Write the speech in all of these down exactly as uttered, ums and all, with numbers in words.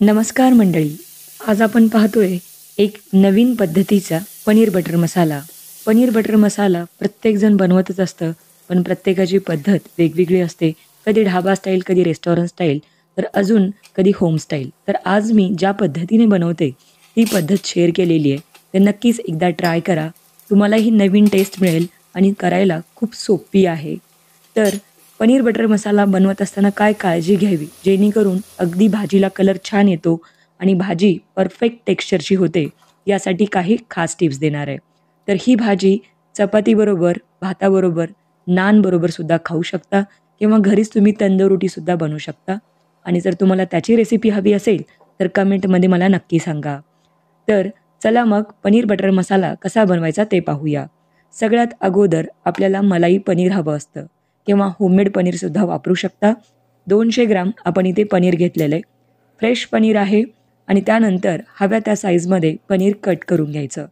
नमस्कार मंडळी. आज आपण पाहतोय एक नवीन पद्धतीचा पनीर बटर मसाला. पनीर बटर मसाला प्रत्येकजण बनवतच असतं, पण प्रत्येकाची पद्धत वेगवेगळी असते. कधी ढाबा स्टाईल, कधी रेस्टॉरंट स्टाईल, तर अजून कधी होम स्टाईल. तर आज मी ज्या पद्धतीने बनवते ती पद्धत शेअर केलेली आहे. तर नक्कीच एकदा ट्राय करा. तुम्हालाही नवीन टेस्ट मिळेल आणि करायला खूप सोपी आहे. तर पनीर बटर मसाला बनवत असताना काय काळजी घ्यावी जेणेकरून अगदी भाजीला कलर छान येतो आणि भाजी परफेक्ट टेक्स्चरची होते, यासाठी काही खास टिप्स देणार आहे. तर ही भाजी चपातीबरोबर, भाताबरोबर, नानबरोबर सुद्धा खाऊ शकता किंवा घरीच तुम्ही तंदुरुटीसुद्धा बनवू शकता. आणि जर तुम्हाला त्याची रेसिपी हवी असेल तर कमेंटमध्ये मला नक्की सांगा. तर चला मग पनीर बटर मसाला कसा बनवायचा ते पाहूया. सगळ्यात अगोदर आपल्याला मलाई पनीर हवं असतं किंवा होममेड पनीरसुद्धा वापरू शकता. दोनशे ग्राम आपण इथे पनीर घेतलेलं आहे. फ्रेश पनीर आहे आणि त्यानंतर हव्या त्या साईजमध्ये पनीर कट करून घ्यायचं.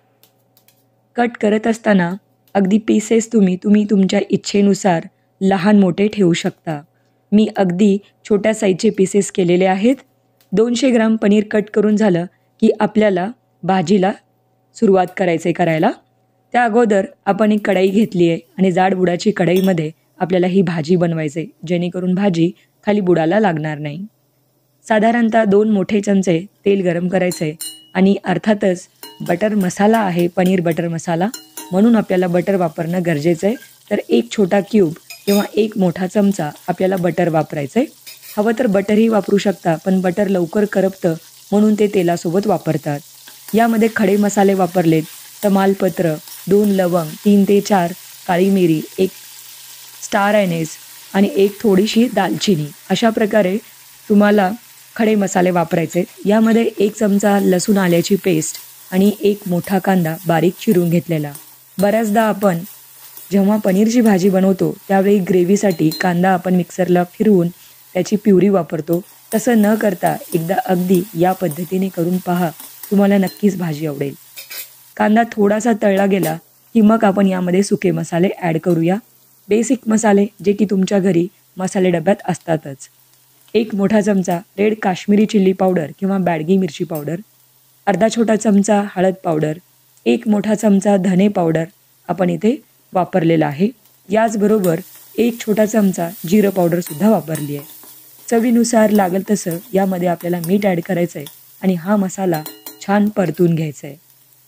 कट करत असताना अगदी पीसेस तुम्ही तुम्ही तुमच्या इच्छेनुसार लहान मोठे ठेवू शकता. मी अगदी छोट्या साईजचे पीसेस केलेले आहेत. दोनशे ग्राम पनीर कट करून झालं की आपल्याला भाजीला सुरुवात करायचं आहे करायला. त्या अगोदर आपण एक कढई घेतली आहे आणि जाड बुडाची कढईमध्ये आपल्याला ही भाजी बनवायची आहे, जेणेकरून भाजी खाली बुडाला लागणार नाही. साधारणतः दोन मोठे चमचे तेल गरम करायचं आहे आणि अर्थातच बटर मसाला आहे, पनीर बटर मसाला, म्हणून आपल्याला बटर वापरणं गरजेचं आहे. तर एक छोटा क्यूब किंवा एक मोठा चमचा आपल्याला बटर वापरायचं आहे. हवं तर बटरही वापरू शकता, पण बटर लवकर करपतं म्हणून ते तेलासोबत वापरतात. यामध्ये खडे मसाले वापरलेत. तमालपत्र, दोन लवंग, तीन ते चार काळी मिरी, एक स्टार ॲनेस आणि एक थोडीशी दालचिनी, अशा प्रकारे तुम्हाला खडे मसाले वापरायचे. यामध्ये एक चमचा लसूण आल्याची पेस्ट आणि एक मोठा कांदा बारीक चिरून घेतलेला. बऱ्याचदा आपण जेव्हा पनीरची भाजी बनवतो त्यावेळी ग्रेव्हीसाठी कांदा आपण मिक्सरला फिरवून त्याची प्युरी वापरतो. तसं न करता एकदा अगदी या पद्धतीने करून पहा, तुम्हाला नक्कीच भाजी आवडेल. कांदा थोडासा तळला गेला की मग आपण यामध्ये सुके मसाले ॲड करूया. बेसिक मसाले जे की तुमच्या घरी मसाले डब्यात असतातच. एक मोठा चमचा रेड काश्मीरी चिल्ली पावडर किंवा बॅडगी मिरची पावडर, अर्धा छोटा चमचा हळद पावडर, एक मोठा चमचा धने पावडर आपण इथे वापरलेला आहे. याचबरोबर एक छोटा चमचा जिरं पावडरसुद्धा वापरली आहे. चवीनुसार लागेल तसं यामध्ये आपल्याला मीठ ॲड करायचं आहे आणि हा मसाला छान परतून घ्यायचा आहे.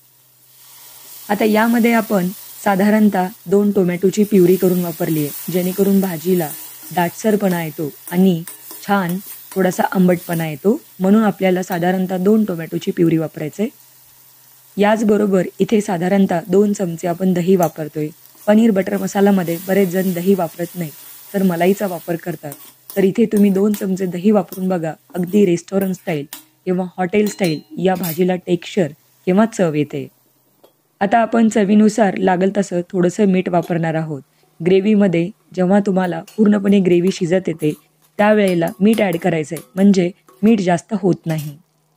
आता यामध्ये आपण साधारणतः दोन टोमॅटोची प्युरी करून वापरली आहे, जेणेकरून भाजीला दाटसरपणा येतो आणि छान थोडासा आंबटपणा येतो, म्हणून आपल्याला साधारणतः दोन टोमॅटोची प्युरी वापरायचं आहे. याचबरोबर इथे साधारणतः दोन चमचे आपण दही वापरतोय. पनीर बटर मसालामध्ये बरेच जण दही वापरत नाही तर मलाईचा वापर करतात. तर इथे तुम्ही दोन चमचे दही वापरून बघा, अगदी रेस्टॉरंट स्टाईल किंवा हॉटेल स्टाईल या भाजीला टेक्स्चर किंवा चव येते. आता आपण चवीनुसार लागेल तसं थोडंसं मीठ वापरणार आहोत. ग्रेव्हीमध्ये जेव्हा तुम्हाला पूर्णपणे ग्रेव्ही शिजत येते त्यावेळेला मीठ ॲड करायचं आहे, म्हणजे मीठ जास्त होत नाही.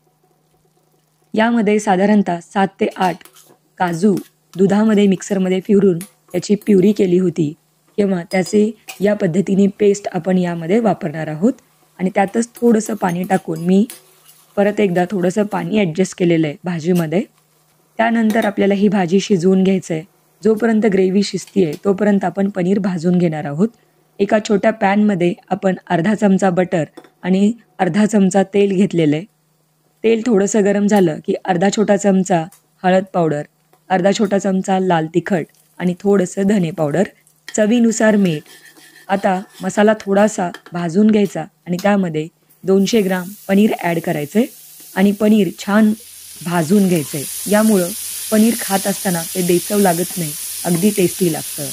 यामध्ये साधारणतः सात ते आठ काजू दुधामध्ये मिक्सरमध्ये फिरून त्याची प्युरी केली होती किंवा त्याचे या पद्धतीने पेस्ट आपण यामध्ये वापरणार आहोत. आणि त्यातच थोडंसं पाणी टाकून मी परत एकदा थोडंसं पाणी ॲडजस्ट केलेलं आहे भाजीमध्ये. त्यानंतर आपल्याला ही भाजी शिजवून घ्यायचं आहे. जोपर्यंत ग्रेव्ही शिजती आहे तोपर्यंत आपण पनीर भाजून घेणार आहोत. एका छोट्या पॅनमध्ये आपण अर्धा चमचा बटर आणि अर्धा चमचा तेल घेतलेलं आहे. तेल थोडंसं गरम झालं की अर्धा छोटा चमचा हळद पावडर, अर्धा छोटा चमचा लाल तिखट आणि थोडंसं धने पावडर, चवीनुसार मीठ. आता मसाला थोडासा भाजून घ्यायचा आणि त्यामध्ये दोनशे ग्राम पनीर ॲड करायचं आहे आणि पनीर छान भाजून घ्यायचं आहे. यामुळं पनीर खात असताना ते बेचव लागत नाही, अगदी टेस्टी लागतं.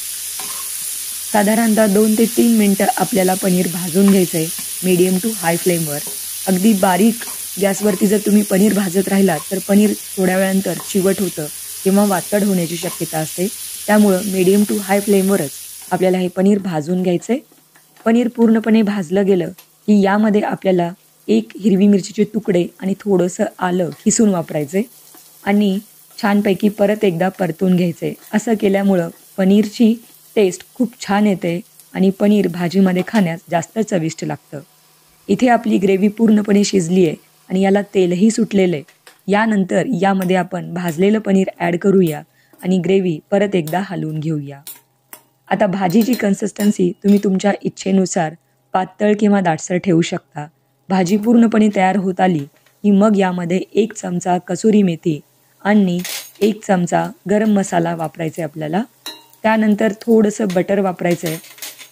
साधारणतः दोन ते तीन मिनटं आपल्याला पनीर भाजून घ्यायचं आहे मीडियम टू हाय फ्लेमवर. अगदी बारीक गॅसवरती जर तुम्ही पनीर भाजत राहिलात तर पनीर थोड्या वेळानंतर चिवट होतं किंवा वातड होण्याची शक्यता असते. त्यामुळं मीडियम टू हाय फ्लेमवरच आपल्याला हे पनीर भाजून घ्यायचं आहे. पनीर पूर्णपणे भाजलं गेलं की यामध्ये आपल्याला एक हिरवी मिरचीचे तुकडे आणि थोडंसं आलं किसून वापरायचं आहे आणि छानपैकी परत एकदा परतून घ्यायचं आहे. असं केल्यामुळं पनीरची टेस्ट खूप छान येते आणि पनीर भाजीमध्ये खाण्यास जास्त चविष्ट लागतं. इथे आपली ग्रेव्ही पूर्णपणे शिजली आहे आणि याला तेलही सुटलेलं आहे. यानंतर यामध्ये आपण भाजलेलं पनीर ॲड करूया आणि ग्रेव्ही परत एकदा हलवून घेऊया. आता भाजीची कन्सिस्टन्सी तुम्ही तुमच्या इच्छेनुसार पातळ किंवा दाटसर ठेवू शकता. भाजी पूर्णपणे तयार होत आली की मग यामध्ये एक चमचा कसुरी मेथी आणि एक चमचा गरम मसाला वापरायचा आहे आपल्याला. त्यानंतर थोडंसं बटर वापरायचं आहे.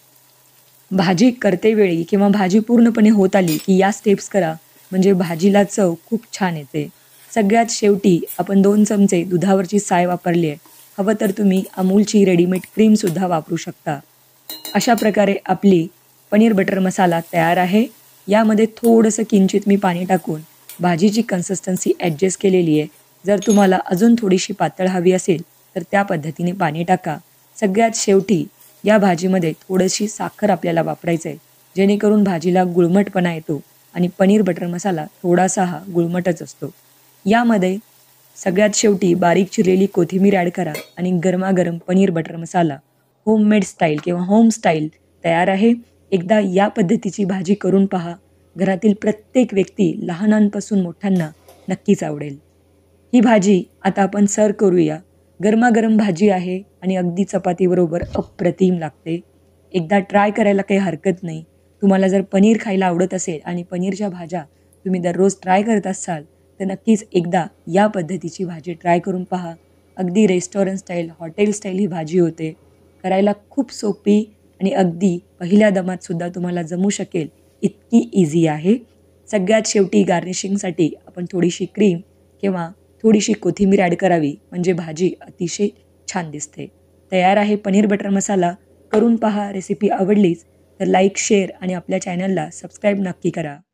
भाजी करते वेळी किंवा भाजी पूर्णपणे होत आली की या स्टेप्स करा, म्हणजे भाजीला चव खूप छान येते. सगळ्यात शेवटी आपण दोन चमचे दुधावरची साय वापरली आहे. हवं तर तुम्ही अमूलची रेडीमेड क्रीमसुद्धा वापरू शकता. अशा प्रकारे आपली पनीर बटर मसाला तयार आहे. यामध्ये थोडंसं किंचित मी पाणी टाकून भाजीची कन्सिस्टन्सी ॲडजस्ट केलेली आहे. जर तुम्हाला अजून थोडीशी पातळ हवी असेल तर त्या पद्धतीने पाणी टाका. सगळ्यात शेवटी या भाजीमध्ये थोडीशी साखर आपल्याला वापरायचं आहे, जेणेकरून भाजीला गुळमटपणा येतो आणि पनीर बटर मसाला थोडासा हा गुळमटच असतो. यामध्ये सगळ्यात शेवटी बारीक चिरलेली कोथिंबीर ॲड करा आणि गरमागरम paneer butter masala homemade style किंवा होम स्टाईल तयार आहे. एकदा या पद्धतीची भाजी करून पहा. घरातील प्रत्येक व्यक्ती लहानांपासून मोठ्यांना नक्कीच आवडेल. ही भाजी आता आपण सर्व करूया. गरमागरम भाजी आहे आणि अगदी चपातीबरोबर अप्रतिम लागते. एकदा ट्राय करायला काही हरकत नाही. तुम्हाला जर पनीर खायला आवडत असेल आणि पनीरच्या भाज्या तुम्ही दररोज ट्राय करत असाल तर नक्कीच एकदा या पद्धतीची भाजी ट्राय करून पहा. अगदी रेस्टॉरंट स्टाईल, हॉटेल स्टाईल ही भाजी होते. करायला खूप सोपी आणि अगदी पहिल्या दमातसुद्धा तुम्हाला जमू शकेल इतकी इझी आहे. सगळ्यात शेवटी गार्निशिंगसाठी आपण थोडीशी क्रीम किंवा थोडीशी कोथिंबीर ॲड करावी, म्हणजे भाजी अतिशय छान दिसते. तयार आहे पनीर बटर मसाला. करून पहा. रेसिपी आवडलीच तर लाईक, शेअर आणि आपल्या चॅनलला सबस्क्राईब नक्की करा.